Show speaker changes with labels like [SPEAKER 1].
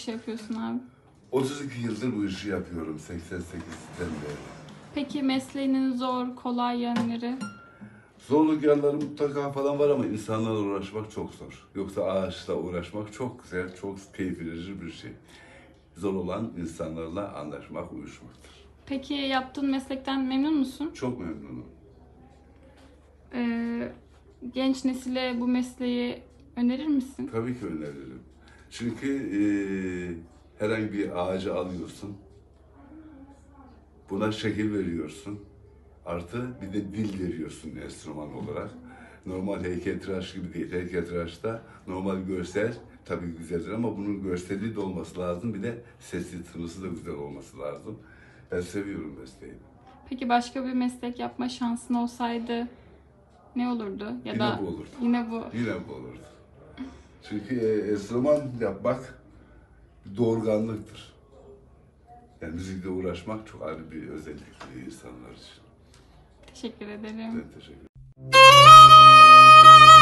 [SPEAKER 1] işi yapıyorsun abi?
[SPEAKER 2] 32 yıldır bu işi yapıyorum. 88'den beri.
[SPEAKER 1] Peki mesleğinin zor, kolay yönleri?
[SPEAKER 2] Zorluk yanları mutlaka falan var ama insanlarla uğraşmak çok zor. Yoksa ağaçla uğraşmak çok güzel, çok keyif verici bir şey. Zor olan insanlarla anlaşmak, uyuşmaktır.
[SPEAKER 1] Peki yaptığın meslekten memnun musun?
[SPEAKER 2] Çok memnunum.
[SPEAKER 1] Genç nesile bu mesleği önerir misin?
[SPEAKER 2] Tabii ki öneririm. Çünkü herhangi bir ağacı alıyorsun, buna şekil veriyorsun, artı bir de dil veriyorsun enstrüman olarak. Normal heykeltıraş gibi değil. Heykeltıraşta normal görsel tabii güzeldir ama bunun görseli de olması lazım. Bir de sesi, tınısı da güzel olması lazım. Ben seviyorum mesleği.
[SPEAKER 1] Peki başka bir meslek yapma şansın olsaydı ne olurdu? Ya
[SPEAKER 2] Yine
[SPEAKER 1] da
[SPEAKER 2] bu olurdu.
[SPEAKER 1] yine bu.
[SPEAKER 2] Yine bu olurdu. Çünkü enstrüman yapmak bir doğurganlıktır. Yani müzikle uğraşmak çok ayrı bir özellik insanlar için.
[SPEAKER 1] Teşekkür ederim.
[SPEAKER 2] Ben teşekkür ederim.